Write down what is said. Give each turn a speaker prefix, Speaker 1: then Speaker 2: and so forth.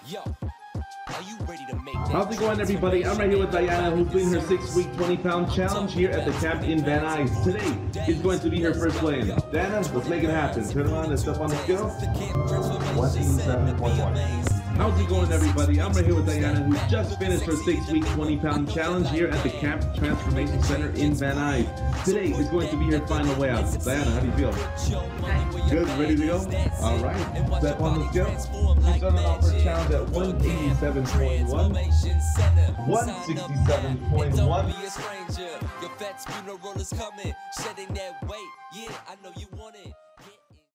Speaker 1: Yo, are you ready to make that?
Speaker 2: How's it going, everybody? I'm right here with Diana, who's doing her 6-week, 20-pound challenge here at the camp in Van Nuys. Today is going to be her first weigh-in. Diana, let's make it happen. Turn around and step on the scale. 167.1. How's it going, everybody? I'm right here with Diana, who just finished her 6-week, 20-pound challenge here at the Camp Transformation Center in Van Nuys. Today is going to be her final weigh out. Diana, how do you feel? Good, ready to go? All right, step on the scale. She's starting off her challenge at 187.1, 167.1.
Speaker 1: Your vet's funeral is coming, shedding that weight. Yeah, I know you want it.